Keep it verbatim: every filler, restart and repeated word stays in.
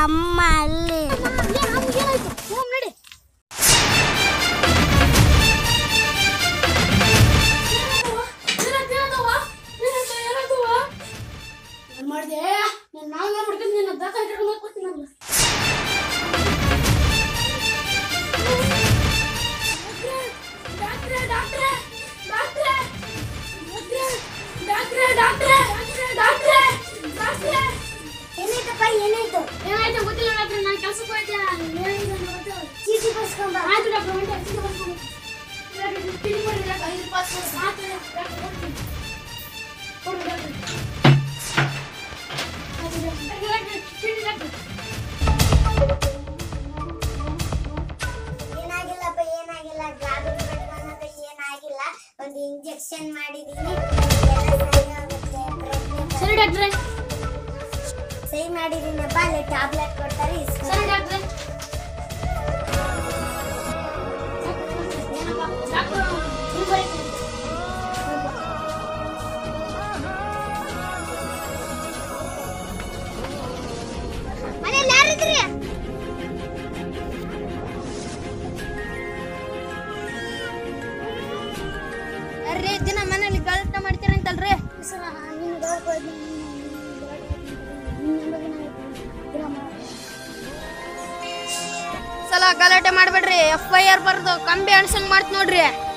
ಅಮ್ಮ ಅಲ್ಲಿ ನಡಿ. ಮಾಡಿದೆ ನಾನು ಮಾಡ್ಕೊಂಡು ನಿನ್ನ ದಾಖಲೆ ಕರ್ಕೊಂಡು ಹೋಗ್ತೀನಿ ನಾನು. ಡಾಕ್ಟ್ರೆ ಡಾಕ್ಟ್ರೆ ಡಾಕ್ಟ್ರೆ ಡಾಕ್ಟ್ರೆ ಡಾಕ್ಟ್ರೆ ಡಾಕ್ಟ್ರೆ ಡಾಕ್ಟ್ರೆ ಏನಾಯ್ತಪ್ಪ ಏನಾಯ್ತು ಏನಾಯ್ತು ಗೊತ್ತಿಲ್ಲ ಡಾಕ್ಟ್ರೆ ನಾನು ಕೆಲಸಕ್ಕೆ ಹೋಯ್ತೆ ಏನಾಯ್ತು ಗೊತ್ತು ಚೀಟಿ ಬರ್ಸ್ಕೊಂಬ ಆಯ್ತು ಡಾಕ್ಟ್ರೆ ಹೊಂಟೆ ಚೀಟಿ ಬರ್ಸ್ಕೊಂಡು ಚೀಟಿ ಕೊಡಿ ಡಾಕ್ಟ್ರೆ ಐದು ಪಾಸ್ ಆಯ್ತು ಡಾಕ್ಟ್ರೆ ಕೊಡ್ತೀನಿ ಕೊಡಿ ಡಾಕ್ಟ್ರೆ ಏನಾಗಿಲ್ಲಪ್ಪ ಏನಾಗಿಲ್ಲ ಗಾಬರಿ ಪಟ್ಕೊಳ್ಳೋದು ಏನಾಗಿಲ್ಲ ಒಂದು ಇಂಜೆಕ್ಷನ್ ಮಾಡಿದೀನಿ ಸರಿ ಡಾಕ್ಟ್ರೆ ಸಹಿ ಮಾಡಿದೀನಪ್ಪ ಅಲ್ಲಿ ಟ್ಯಾಬ್ಲೆಟ್ ಕೊಡ್ತಾರೆ ಸರಿ ಡಾಕ್ಟ್ರೆ ಮನೆಯಲ್ಲಿ ಯಾರಿದ್ರಿ ಅರ್ರಿ ದಿನ ಮನೇಲಿ ಗಲಾಟೆ ಮಾಡ್ತೀರಂತಲ್ರಿ ಸರ ನೀನು ಸಲ ಗಲಾಟೆ ಮಾಡ್ಬೇಡ್ರಿ ಎಫ್ ಐ ಆರ್ ಬರ್ದು ಕಂಬಿ ಅನ್ಸಂಗ್ ಮಾಡ್ತ ನೋಡ್ರಿ.